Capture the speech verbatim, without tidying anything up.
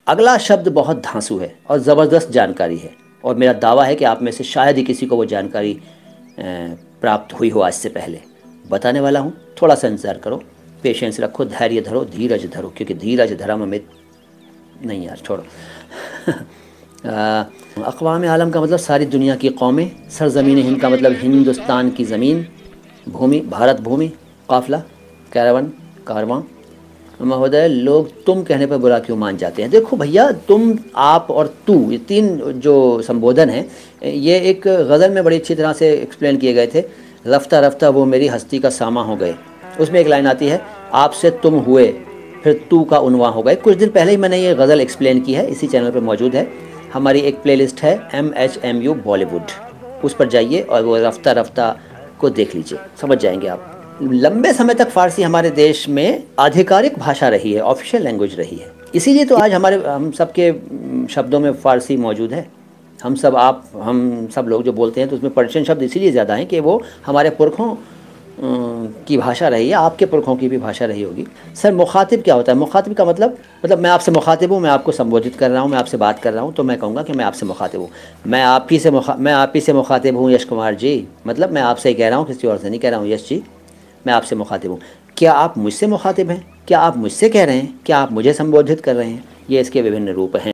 अगला शब्द बहुत धांसू है और ज़बरदस्त जानकारी है, और मेरा दावा है कि आप में से शायद ही किसी को वो जानकारी अ, प्राप्त हुई हो आज से पहले। बताने वाला हूँ, थोड़ा सा इंतज़ार करो, पेशेंस रखो, धैर्य धरो, धीरज धरो, क्योंकि धीरज धर्म अमित। नहीं यार, छोड़ो। अक़वाम आलम का मतलब सारी दुनिया की कौमें, सरज़मीन हिंद का मतलब हिंदुस्तान की ज़मीन, भूमि भारत भूमि, काफ़िला, कैरावन, कारवां। महोदय, लोग तुम कहने पर बुरा क्यों मान जाते हैं? देखो भैया, तुम, आप और तू, ये तीन जो संबोधन हैं, ये एक गज़ल में बड़ी अच्छी तरह से एक्सप्लेन किए गए थे। रफ्ता रफ्ता वो मेरी हस्ती का सामा हो गए, उसमें एक लाइन आती है, आपसे तुम हुए फिर तू का उन्वा हो गए। कुछ दिन पहले ही मैंने ये गज़ल एक्सप्लेन की है, इसी चैनल पर मौजूद है। हमारी एक प्लेलिस्ट है M H M U Bollywood, उस पर जाइए और वो रफ्ता रफ्ता को देख लीजिए, समझ जाएंगे आप। लंबे समय तक फ़ारसी हमारे देश में आधिकारिक भाषा रही है, ऑफिशियल लैंग्वेज रही है, इसीलिए तो आज हमारे हम सब के शब्दों में फ़ारसी मौजूद है। हम सब, आप, हम सब लोग जो बोलते हैं तो उसमें पर्शियन शब्द इसीलिए ज़्यादा हैं कि वो हमारे पुरखों की भाषा रही है, आपके पुरखों की भी भाषा रही होगी। सर, मुखातिब क्या होता है? मुखातिब का मतलब मतलब मैं आपसे मुखातिब हूँ, मैं आपको संबोधित कर रहा हूँ, मैं आपसे बात कर रहा हूँ, तो मैं कहूँगा कि मैं आपसे मुखातिब हूँ। मैं आप ही से मुखा मैं आप ही से मुखातिब हूँ यश कुमार जी, मतलब मैं आपसे ही कह रहा हूँ, किसी और से नहीं कह रहा हूँ। यश जी, मैं आपसे मुखातिब हूँ। क्या आप मुझसे मुखातिब हैं? क्या आप मुझसे कह रहे हैं? क्या आप मुझे संबोधित कर रहे हैं? ये इसके विभिन्न रूप हैं।